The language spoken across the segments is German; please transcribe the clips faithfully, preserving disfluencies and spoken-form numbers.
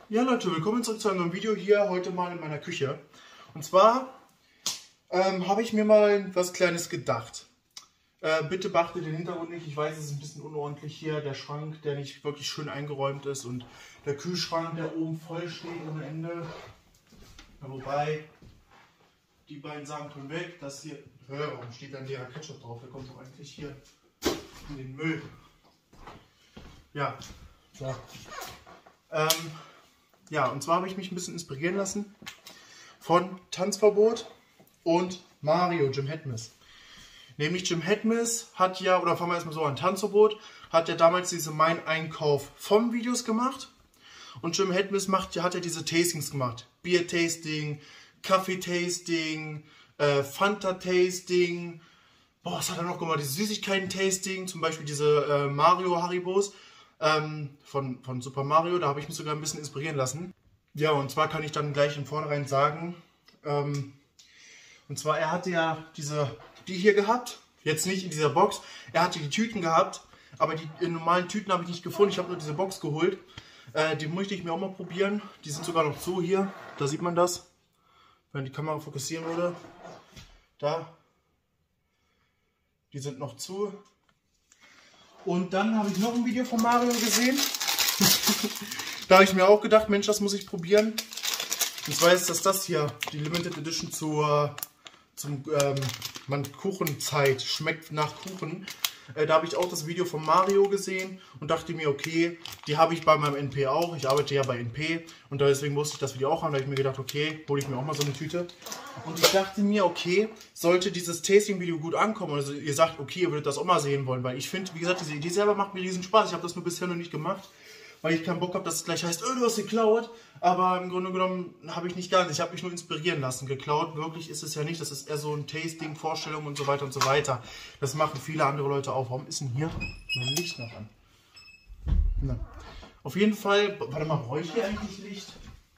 Ja Leute, willkommen zurück zu einem neuen Video hier, heute mal in meiner Küche. Und zwar ähm, habe ich mir mal was Kleines gedacht. Äh, bitte beachtet den Hintergrund nicht, ich weiß, es ist ein bisschen unordentlich hier, der Schrank, der nicht wirklich schön eingeräumt ist und der Kühlschrank, der oben voll steht ohne Ende. Ja, wobei, die beiden Sachen können weg, das hier, hör, warum steht da ein leerer Ketchup drauf, der kommt doch eigentlich hier in den Müll. Ja, so. Ähm, Ja, und zwar habe ich mich ein bisschen inspirieren lassen von Tanzverbot und Mario, Jim Hedmis. Nämlich Jim Hedmis hat ja, oder fangen wir erstmal so an, Tanzverbot hat ja damals diese Mein Einkauf vom Videos gemacht. Und Jim Hedmis macht, hat ja diese Tastings gemacht. Bier-Tasting, Kaffee-Tasting, äh, Fanta-Tasting. Boah, was hat er noch gemacht? Diese Süßigkeiten-Tasting, zum Beispiel diese äh, Mario-Haribos. Ähm, von, von Super Mario, da habe ich mich sogar ein bisschen inspirieren lassen. Ja, und zwar kann ich dann gleich im Vornherein sagen, ähm, und zwar er hatte ja diese, die hier gehabt, jetzt nicht in dieser Box, er hatte die Tüten gehabt, aber die in normalen Tüten habe ich nicht gefunden, ich habe nur diese Box geholt. Äh, die möchte ich mir auch mal probieren, die sind sogar noch zu hier, da sieht man das, wenn die Kamera fokussieren würde, da, die sind noch zu. Und dann habe ich noch ein Video von Mario gesehen. Da habe ich mir auch gedacht, Mensch, das muss ich probieren. Und zwar ist das das hier, die Limited Edition zur zum, ähm, man, Kuchenzeit, schmeckt nach Kuchen. Äh, da habe ich auch das Video von Mario gesehen und dachte mir, okay, die habe ich bei meinem N P auch. Ich arbeite ja bei N P und deswegen wusste ich das Video auch haben. Da habe ich mir gedacht, okay, hole ich mir auch mal so eine Tüte. Und ich dachte mir, okay, sollte dieses Tasting-Video gut ankommen, also ihr sagt, okay, ihr würdet das auch mal sehen wollen, weil ich finde, wie gesagt, diese Idee selber macht mir riesen Spaß. Ich habe das nur bisher noch nicht gemacht, weil ich keinen Bock habe, dass es gleich heißt, oh, du hast geklaut. Aber im Grunde genommen habe ich nicht ganz. Ich habe mich nur inspirieren lassen. Geklaut wirklich ist es ja nicht. Das ist eher so ein Tasting, Vorstellung und so weiter und so weiter. Das machen viele andere Leute auch. Warum ist denn hier mein Licht noch an? Na. Auf jeden Fall, warte mal, brauche ich hier eigentlich Licht?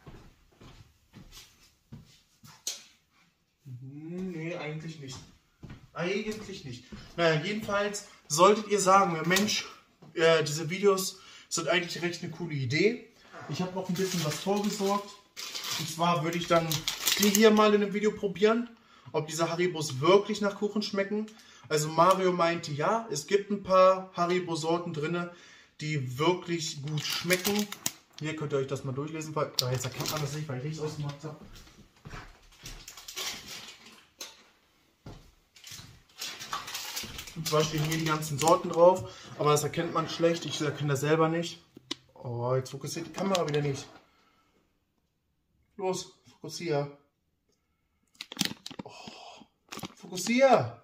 Nee, eigentlich nicht. Eigentlich nicht. Naja, jedenfalls solltet ihr sagen, Mensch, äh, diese Videos sind eigentlich recht eine coole Idee. Ich habe noch ein bisschen was vorgesorgt. Und zwar würde ich dann die hier mal in einem Video probieren, ob diese Haribos wirklich nach Kuchen schmecken. Also Mario meinte, ja, es gibt ein paar Haribo-Sorten drin, die wirklich gut schmecken. Hier könnt ihr euch das mal durchlesen, weil jetzt erkennt man das nicht, weil ich nichts ausgemacht habe. Und zwar stehen hier die ganzen Sorten drauf, aber das erkennt man schlecht, ich erkenne das selber nicht. Oh, jetzt fokussiert die Kamera wieder nicht. Los, fokussier. Oh, fokussier.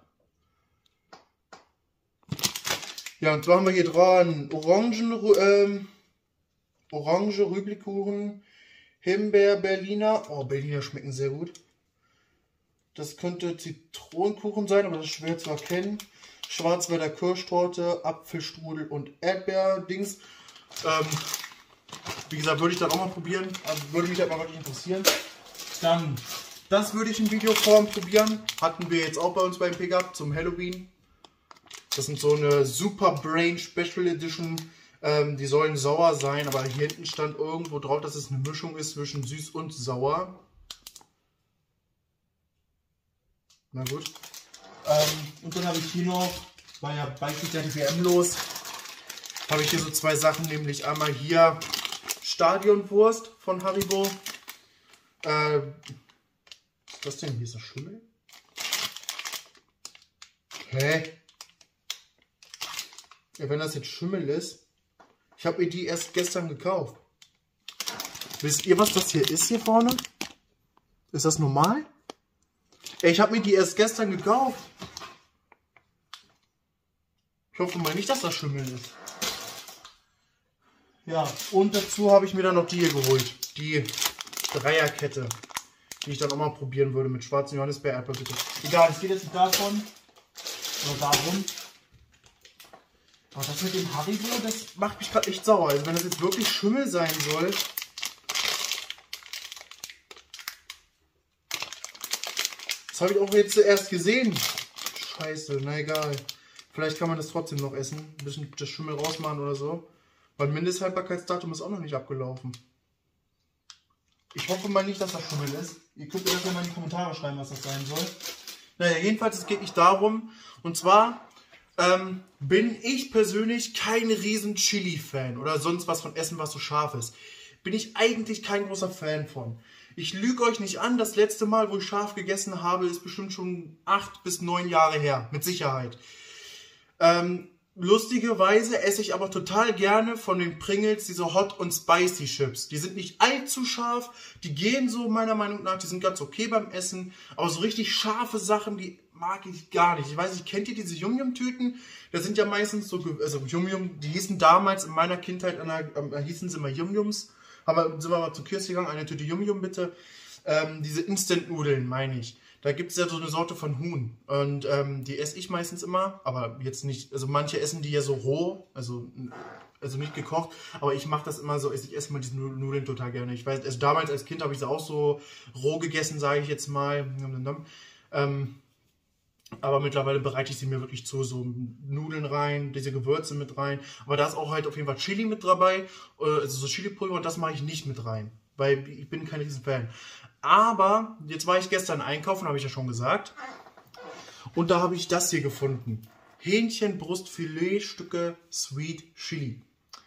Ja, und zwar haben wir hier dran Orangen, ähm, Orange, Rüblikuchen, Himbeer, Berliner. Oh, Berliner schmecken sehr gut. Das könnte Zitronenkuchen sein, aber das ist schwer zu erkennen. Schwarzwälder Kirschtorte, Apfelstrudel und Erdbeerdings. Ähm, wie gesagt, würde ich dann auch mal probieren. Also würde mich halt mal wirklich interessieren. Dann, das würde ich in Videoform probieren. Hatten wir jetzt auch bei uns beim P gehabt zum Halloween. Das sind so eine Super Brain Special Edition. Ähm, die sollen sauer sein, aber hier hinten stand irgendwo drauf, dass es eine Mischung ist zwischen süß und sauer. Na gut. Ähm, und dann habe ich hier noch, war ja bald geht ja die W M los, habe ich hier so zwei Sachen, nämlich einmal hier Stadionwurst von Haribo. Äh, was ist das denn? Hier ist das Schimmel? Hä? Ja, wenn das jetzt Schimmel ist, ich habe mir die erst gestern gekauft. Wisst ihr, was das hier ist hier vorne? Ist das normal? Ich habe mir die erst gestern gekauft. Ich hoffe mal nicht, dass das Schimmel ist. Ja, und dazu habe ich mir dann noch die hier geholt. Die Dreierkette, die ich dann auch mal probieren würde mit schwarzem Johannisbeer, Erdbeerbitte. Egal, es geht jetzt nicht davon oder darum. Aber das mit dem Haribo, das macht mich gerade echt sauer. Also wenn das jetzt wirklich Schimmel sein soll. Das habe ich auch jetzt zuerst gesehen. Scheiße, na egal. Vielleicht kann man das trotzdem noch essen. Ein bisschen das Schimmel rausmachen oder so. Weil Mindesthaltbarkeitsdatum ist auch noch nicht abgelaufen. Ich hoffe mal nicht, dass das Schimmel ist. Ihr könnt mir das ja mal in die Kommentare schreiben, was das sein soll. Naja, jedenfalls, es geht nicht darum. Und zwar ähm, bin ich persönlich kein riesen Chili-Fan oder sonst was von Essen, was so scharf ist. Bin ich eigentlich kein großer Fan von. Ich lüge euch nicht an, das letzte Mal, wo ich scharf gegessen habe, ist bestimmt schon acht bis neun Jahre her. Mit Sicherheit. Ähm, lustigerweise esse ich aber total gerne von den Pringles diese Hot und Spicy Chips. Die sind nicht allzu scharf, die gehen so meiner Meinung nach, die sind ganz okay beim Essen, aber so richtig scharfe Sachen, die mag ich gar nicht. Ich weiß nicht, kennt ihr diese Yum-Yum-Tüten? Das sind ja meistens so, also Yum-Yum, die hießen damals in meiner Kindheit, an der, äh, hießen sie immer Yum-Yums. Aber sind wir mal zum Kiosk gegangen, eine Tüte Yum-Yum bitte. Ähm, diese Instant-Nudeln, meine ich. Da gibt es ja so eine Sorte von Huhn. Und ähm, die esse ich meistens immer, aber jetzt nicht, also manche essen die ja so roh, also, also nicht gekocht. Aber ich mache das immer so, ich esse mal diese Nudeln total gerne. Ich weiß, also damals als Kind habe ich sie auch so roh gegessen, sage ich jetzt mal. Ähm, aber mittlerweile bereite ich sie mir wirklich zu, so Nudeln rein, diese Gewürze mit rein. Aber da ist auch halt auf jeden Fall Chili mit dabei, also so Chili-Pulver, und das mache ich nicht mit rein, weil ich bin kein riesen Fan. Aber jetzt war ich gestern einkaufen, habe ich ja schon gesagt. Und da habe ich das hier gefunden. Hähnchenbrustfiletstücke Sweet Chili.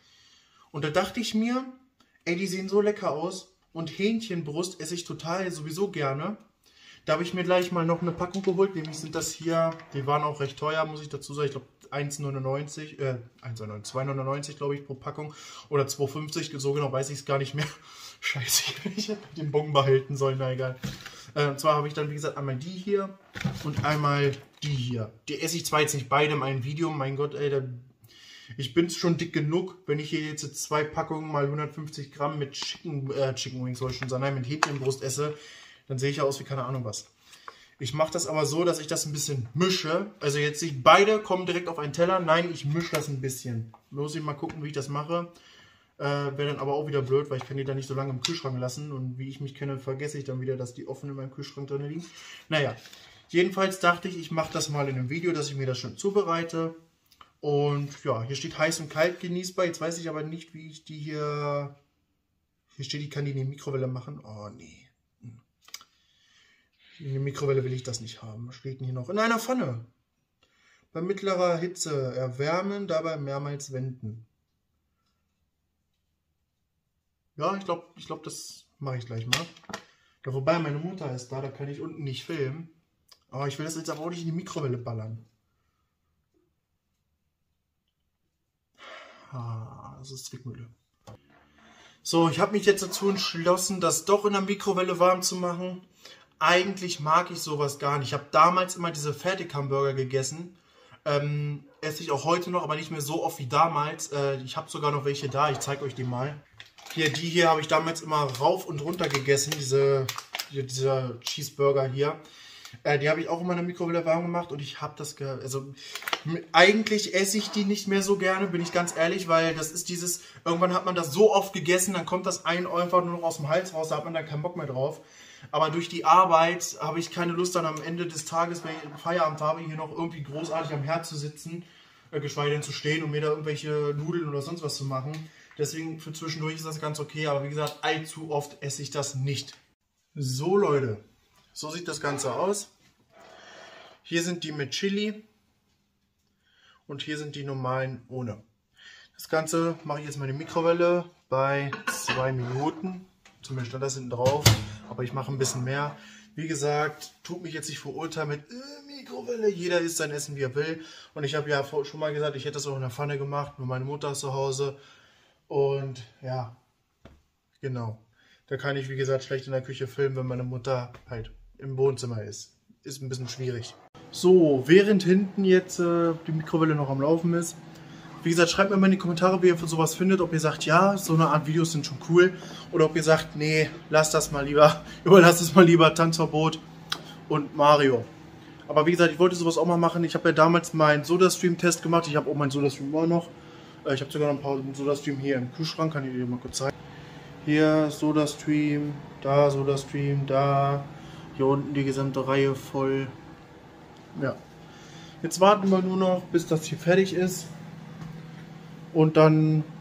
Und da dachte ich mir, ey, die sehen so lecker aus. Und Hähnchenbrust esse ich total sowieso gerne. Da habe ich mir gleich mal noch eine Packung geholt. Nämlich sind das hier, die waren auch recht teuer, muss ich dazu sagen. Ich glaube eins neunundneunzig, äh, zwei neunundneunzig glaube ich pro Packung. Oder zwei fünfzig, so genau weiß ich es gar nicht mehr. Scheiße, ich hätte den Bon behalten sollen, na egal. Äh, und zwar habe ich dann, wie gesagt, einmal die hier und einmal die hier. Die esse ich zwar jetzt nicht beide in einem Video, mein Gott, ey, da, ich bin schon dick genug, wenn ich hier jetzt zwei Packungen mal hundertfünfzig Gramm mit Chicken, äh, Chicken Wings, soll ich schon sagen, nein, mit Hähnchenbrust esse, dann sehe ich ja aus wie keine Ahnung was. Ich mache das aber so, dass ich das ein bisschen mische. Also jetzt nicht beide kommen direkt auf einen Teller, nein, ich mische das ein bisschen. Muss ich mal gucken, wie ich das mache. Äh, Wäre dann aber auch wieder blöd, weil ich kann die dann nicht so lange im Kühlschrank lassen. Und wie ich mich kenne, vergesse ich dann wieder, dass die offen in meinem Kühlschrank drin liegen. Naja, jedenfalls dachte ich, ich mache das mal in einem Video, dass ich mir das schon zubereite. Und ja, hier steht heiß und kalt genießbar. Jetzt weiß ich aber nicht, wie ich die hier... Hier steht, ich kann die in die Mikrowelle machen. Oh, nee. In der Mikrowelle will ich das nicht haben. Was steht denn hier noch? In einer Pfanne. Bei mittlerer Hitze erwärmen, dabei mehrmals wenden. Ja, ich glaube, ich glaub, das mache ich gleich mal. Ja, wobei, meine Mutter ist da, da kann ich unten nicht filmen. Aber ich will das jetzt aber auch nicht in die Mikrowelle ballern. Ah, das ist Zwickmühle. So, ich habe mich jetzt dazu entschlossen, das doch in der Mikrowelle warm zu machen. Eigentlich mag ich sowas gar nicht. Ich habe damals immer diese Fertig-Hamburger gegessen. Ähm, esse ich auch heute noch, aber nicht mehr so oft wie damals. Äh, ich habe sogar noch welche da. Ich zeige euch die mal. Hier, die hier habe ich damals immer rauf und runter gegessen. Diese, hier, dieser Cheeseburger hier. Äh, die habe ich auch immer in der Mikrowelle warm gemacht. Und ich habe das... Ge also eigentlich esse ich die nicht mehr so gerne, bin ich ganz ehrlich. Weil das ist dieses... Irgendwann hat man das so oft gegessen, dann kommt das ein einfach nur noch aus dem Hals raus. Da hat man dann keinen Bock mehr drauf. Aber durch die Arbeit habe ich keine Lust, dann am Ende des Tages, wenn ich einen Feierabend habe, hier noch irgendwie großartig am Herd zu sitzen, äh, geschweige denn zu stehen und mir da irgendwelche Nudeln oder sonst was zu machen. Deswegen für zwischendurch ist das ganz okay, aber wie gesagt, allzu oft esse ich das nicht. So Leute, so sieht das Ganze aus. Hier sind die mit Chili und hier sind die normalen ohne. Das Ganze mache ich jetzt mal in die Mikrowelle bei zwei Minuten. Zumindest stand das hinten drauf, aber ich mache ein bisschen mehr. Wie gesagt, tut mich jetzt nicht verurteilen mit äh, Mikrowelle. Jeder isst sein Essen, wie er will. Und ich habe ja schon mal gesagt, ich hätte das auch in der Pfanne gemacht. Nur meine Mutter ist zu Hause. Und ja, genau. Da kann ich, wie gesagt, schlecht in der Küche filmen, wenn meine Mutter halt im Wohnzimmer ist. Ist ein bisschen schwierig. So, während hinten jetzt äh, die Mikrowelle noch am Laufen ist. Wie gesagt, schreibt mir mal in die Kommentare, wie ihr für sowas findet. Ob ihr sagt, ja, so eine Art Videos sind schon cool. Oder ob ihr sagt, nee, lasst das mal lieber. Überlasst es mal lieber Tanzverbot und Mario. Aber wie gesagt, ich wollte sowas auch mal machen. Ich habe ja damals meinen Sodastream-Test gemacht. Ich habe auch meinen Sodastream immer noch. Ich habe sogar noch ein paar Sodastream hier im Kühlschrank. Kann ich dir mal kurz zeigen. Hier Sodastream, da Sodastream, da. Hier unten die gesamte Reihe voll. Ja. Jetzt warten wir nur noch, bis das hier fertig ist. Und dann kommt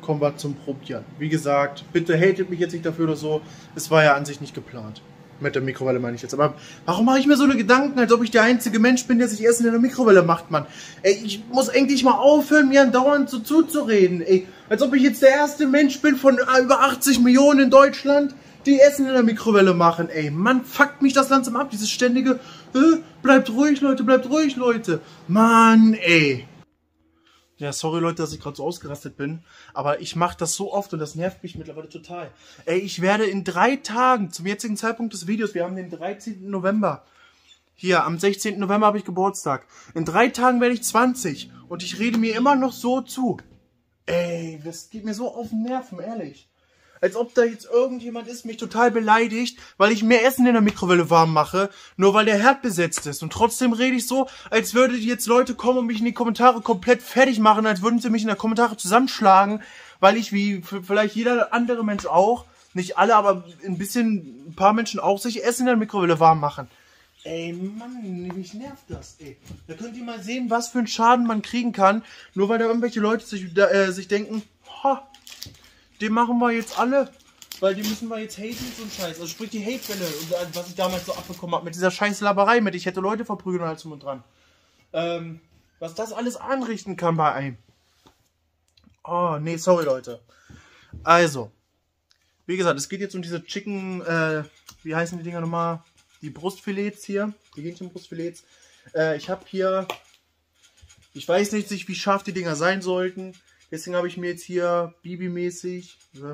kommen wir zum Probieren. Wie gesagt, bitte hatet mich jetzt nicht dafür oder so. Es war ja an sich nicht geplant. Mit der Mikrowelle meine ich jetzt. Aber warum mache ich mir so eine Gedanken, als ob ich der einzige Mensch bin, der sich Essen in der Mikrowelle macht, Mann? Ey, ich muss endlich mal aufhören, mir andauernd so zuzureden. Ey, als ob ich jetzt der erste Mensch bin von über achtzig Millionen in Deutschland, die Essen in der Mikrowelle machen. Ey, Mann, fuckt mich das langsam ab. Dieses ständige, äh, bleibt ruhig, Leute, bleibt ruhig, Leute. Mann, ey. Ja, sorry Leute, dass ich gerade so ausgerastet bin, aber ich mache das so oft und das nervt mich mittlerweile total. Ey, ich werde in drei Tagen, zum jetzigen Zeitpunkt des Videos, wir haben den dreizehnten November, hier, am sechzehnten November habe ich Geburtstag. In drei Tagen werde ich zwanzig und ich rede mir immer noch so zu. Ey, das geht mir so auf den Nerven, ehrlich. Als ob da jetzt irgendjemand ist, mich total beleidigt, weil ich mehr Essen in der Mikrowelle warm mache, nur weil der Herd besetzt ist. Und trotzdem rede ich so, als würden jetzt Leute kommen und mich in die Kommentare komplett fertig machen, als würden sie mich in der Kommentare zusammenschlagen, weil ich, wie vielleicht jeder andere Mensch auch, nicht alle, aber ein bisschen, ein paar Menschen auch, sich Essen in der Mikrowelle warm machen. Ey, Mann, mich nervt das, ey. Da könnt ihr mal sehen, was für einen Schaden man kriegen kann, nur weil da irgendwelche Leute sich, äh, sich denken, ha, den machen wir jetzt alle, weil die müssen wir jetzt haten, so ein Scheiß. Also sprich die Hatewelle, was ich damals so abbekommen habe, mit dieser scheiß Laberei, mit ich hätte Leute verprügeln und halt zum und dran. Ähm, was das alles anrichten kann bei einem. Oh, nee, sorry Leute. Also, wie gesagt, es geht jetzt um diese Chicken, äh, wie heißen die Dinger nochmal? Die Brustfilets hier, die Hähnchenbrustfilets. Äh, ich habe hier, ich weiß nicht, wie scharf die Dinger sein sollten. Deswegen habe ich mir jetzt hier Bibi-mäßig, ja,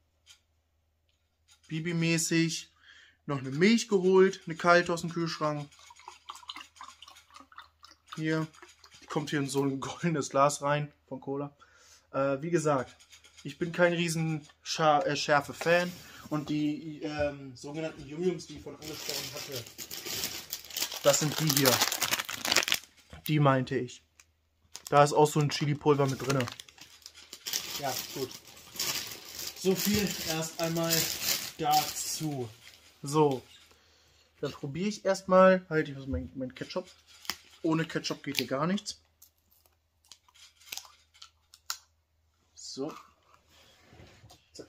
Bibi-mäßig noch eine Milch geholt, eine kalte aus dem Kühlschrank. Hier, die kommt hier in so ein goldenes Glas rein von Cola. Äh, wie gesagt, ich bin kein riesen Schar äh, schärfe Fan und die ähm, sogenannten Yum-Yums, die ich von angesprochen hatte, das sind die hier. Die meinte ich. Da ist auch so ein Chili-Pulver mit drin. Ja, gut. So viel erst einmal dazu. So. Dann probiere ich erstmal. Halt, ich muss mein, mein Ketchup. Ohne Ketchup geht hier gar nichts. So. Zack.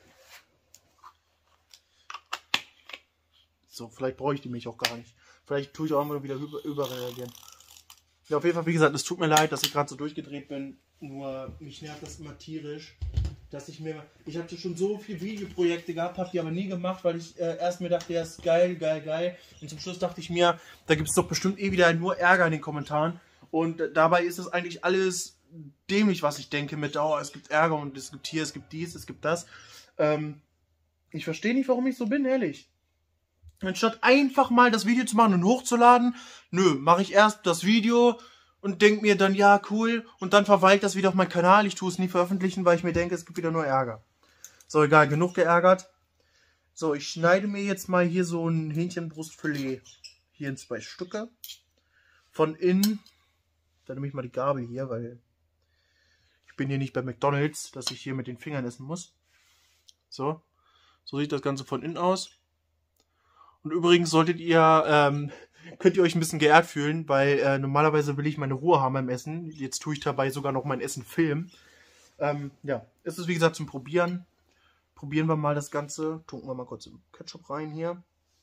So, vielleicht brauche ich die Milch auch gar nicht. Vielleicht tue ich auch mal wieder über, überreagieren. Ja, auf jeden Fall, wie gesagt, es tut mir leid, dass ich gerade so durchgedreht bin. Nur mich nervt das immer tierisch, dass ich mir, ich hatte schon so viele Videoprojekte gehabt, habe die aber nie gemacht, weil ich äh, erst mir dachte, ja, ist geil, geil, geil. Und zum Schluss dachte ich mir, da gibt es doch bestimmt eh wieder nur Ärger in den Kommentaren. Und äh, dabei ist es eigentlich alles dämlich, was ich denke mit, oh, es gibt Ärger und es gibt hier, es gibt dies, es gibt das. Ähm, ich verstehe nicht, warum ich so bin, ehrlich. Anstatt einfach mal das Video zu machen und hochzuladen, nö, mache ich erst das Video und denke mir dann, ja, cool, und dann verweilt das wieder auf meinen Kanal. Ich tue es nie veröffentlichen, weil ich mir denke, es gibt wieder nur Ärger. So, egal, genug geärgert. So, ich schneide mir jetzt mal hier so ein Hähnchenbrustfilet hier in zwei Stücke. Von innen, dann nehme ich mal die Gabel hier, weil ich bin hier nicht bei McDonald's, dass ich hier mit den Fingern essen muss. So, so sieht das Ganze von innen aus. Und übrigens solltet ihr, ähm, könnt ihr euch ein bisschen geehrt fühlen, weil äh, normalerweise will ich meine Ruhe haben beim Essen. Jetzt tue ich dabei sogar noch mein Essen filmen. Ähm, ja, es ist wie gesagt zum Probieren. Probieren wir mal das Ganze. Tunken wir mal kurz im Ketchup rein hier.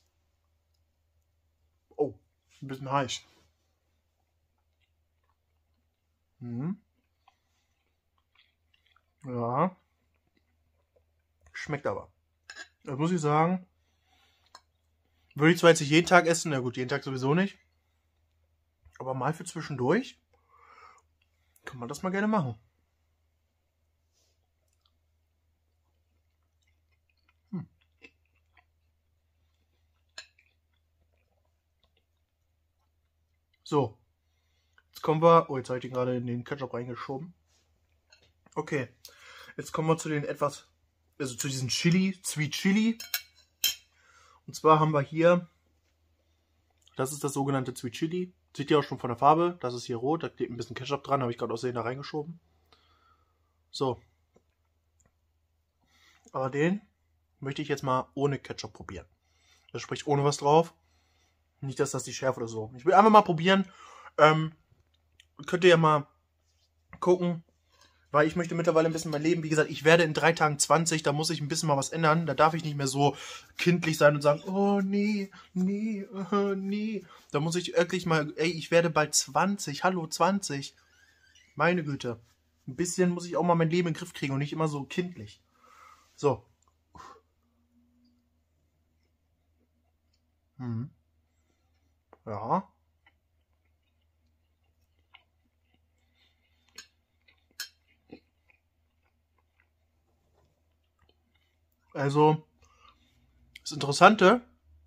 Oh, ein bisschen heiß. Mhm. Ja. Schmeckt aber. Das muss ich sagen. Würde ich zwar jetzt nicht jeden Tag essen, na gut, jeden Tag sowieso nicht. Aber mal für zwischendurch kann man das mal gerne machen. Hm. So. Jetzt kommen wir... Oh, jetzt habe ich den gerade in den Ketchup reingeschoben. Okay. Jetzt kommen wir zu den etwas... Also zu diesen Chili, Sweet Chili. Und zwar haben wir hier... Das ist das sogenannte Sweet Chili. Seht ihr auch schon von der Farbe. Das ist hier rot. Da klebt ein bisschen Ketchup dran. Habe ich gerade aus Versehen da reingeschoben. So. Aber den möchte ich jetzt mal ohne Ketchup probieren. Das spricht ohne was drauf. Nicht, dass das die Schärfe oder so. Ich will einfach mal probieren. Ähm, könnt ihr ja mal gucken, Weil ich möchte mittlerweile ein bisschen mein Leben, wie gesagt, ich werde in drei Tagen zwanzig, da muss ich ein bisschen mal was ändern. Da darf ich nicht mehr so kindlich sein und sagen, oh nee, nee, uh, nee. Da muss ich wirklich mal, ey, ich werde bald zwanzig, hallo zwanzig. Meine Güte. Ein bisschen muss ich auch mal mein Leben in den Griff kriegen und nicht immer so kindlich. So. Hm. Ja. Also, das Interessante,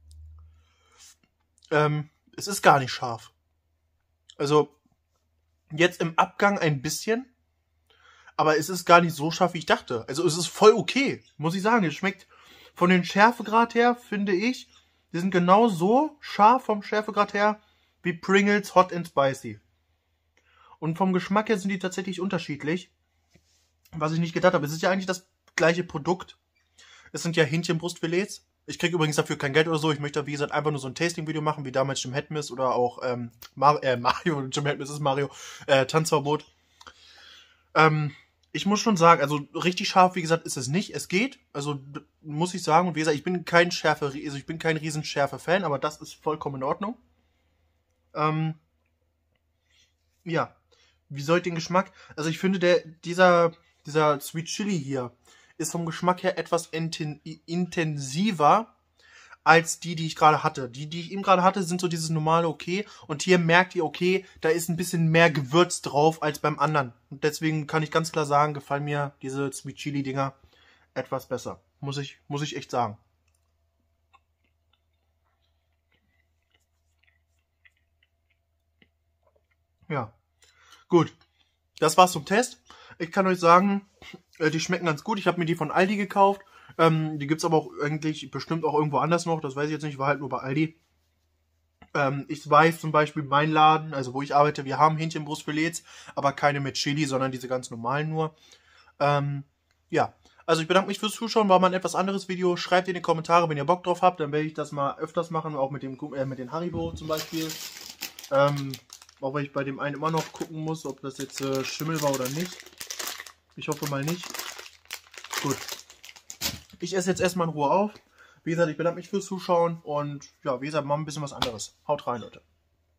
ähm, es ist gar nicht scharf. Also, jetzt im Abgang ein bisschen, aber es ist gar nicht so scharf, wie ich dachte. Also, es ist voll okay, muss ich sagen. Es schmeckt von den Schärfegrad her, finde ich, die sind genau so scharf vom Schärfegrad her wie Pringles Hot and Spicy. Und vom Geschmack her sind die tatsächlich unterschiedlich. Was ich nicht gedacht habe, es ist ja eigentlich das gleiche Produkt. Es sind ja Hähnchenbrustfilets. Ich kriege übrigens dafür kein Geld oder so. Ich möchte, wie gesagt, einfach nur so ein Tasting-Video machen, wie damals Jim Hedmis oder auch ähm, Mar äh, Mario, Jim Hedmis ist Mario, äh, Tanzverbot. Ähm, ich muss schon sagen, also richtig scharf, wie gesagt, ist es nicht. Es geht, also muss ich sagen. Und wie gesagt, ich bin kein Schärfe, also ich bin kein riesen Schärfe-Fan, aber das ist vollkommen in Ordnung. Ähm, ja, wie soll ich den Geschmack? Also ich finde, der dieser dieser Sweet Chili hier ist vom Geschmack her etwas inten intensiver als die, die ich gerade hatte. Die, die ich eben gerade hatte, sind so dieses normale okay. Und hier merkt ihr, okay, da ist ein bisschen mehr Gewürz drauf als beim anderen. Und deswegen kann ich ganz klar sagen, gefallen mir diese Sweet Chili Dinger etwas besser. Muss ich, muss ich echt sagen. Ja, gut. Das war's zum Test. Ich kann euch sagen, die schmecken ganz gut. Ich habe mir die von Aldi gekauft. Ähm, die gibt's aber auch eigentlich bestimmt auch irgendwo anders noch. Das weiß ich jetzt nicht, war halt nur bei Aldi. Ähm, ich weiß zum Beispiel, mein Laden, also wo ich arbeite, wir haben Hähnchenbrustfilets, aber keine mit Chili, sondern diese ganz normalen nur. Ähm, ja, also ich bedanke mich fürs Zuschauen. War mal ein etwas anderes Video. Schreibt in die Kommentare, wenn ihr Bock drauf habt. Dann werde ich das mal öfters machen, auch mit dem äh, mit den Haribo zum Beispiel. Ähm, auch weil ich bei dem einen immer noch gucken muss, ob das jetzt äh, Schimmel war oder nicht. Ich hoffe mal nicht. Gut. Ich esse jetzt erstmal in Ruhe auf. Wie gesagt, ich bedanke mich fürs Zuschauen und ja, wie gesagt, mal ein bisschen was anderes. Haut rein, Leute.